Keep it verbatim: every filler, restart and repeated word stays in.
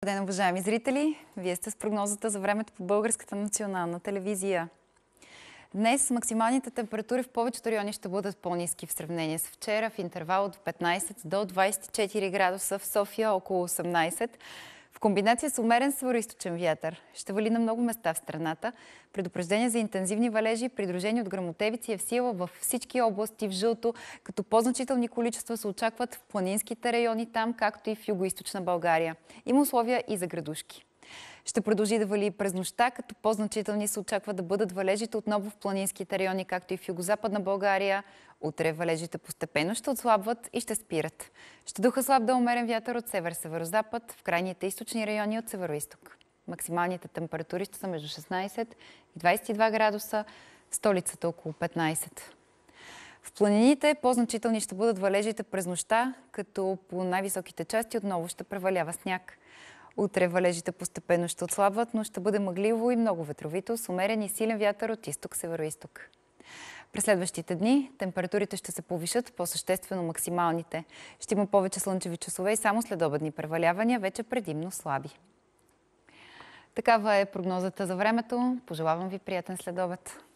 Добър ден, уважаеми зрители! Вие сте с прогнозата за времето по Българската национална телевизия. Днес максималните температури в повечето райони ще бъдат по-ниски в сравнение с вчера, в интервал от петнайсет до двайсет и четири градуса, в София около осемнайсет. В комбинация с умерен североизточен вятър ще вали на много места в страната. Предупреждение за интензивни валежи, придружени от гръмотевици, е в сила във всички области в жълто, като по-значителни количества се очакват в планинските райони там, както и в югоизточна България. Има условия и за градушки. Ще продължи да вали през нощта, като по-значителни се очаква да бъдат валежите отново в планинските райони, както и в югозападна България. Утре валежите постепенно ще отслабват и ще спират. Ще духа слаб до умерен вятър от север-северозапад, в крайните източни райони от североизток. Максималните температури ще са между шестнайсет и двайсет и два градуса, в столицата около петнайсет. В планините по-значителни ще бъдат валежите през нощта, като по най-високите части отново ще превалява сняг. Утре валежите постепенно ще отслабват, но ще бъде мъгливо и много ветровито, с умерен и силен вятър от изток-североизток. През следващите дни температурите ще се повишат, по-съществено максималните. Ще има повече слънчеви часове и само следобедни превалявания, вече предимно слаби. Такава е прогнозата за времето. Пожелавам ви приятен следобед!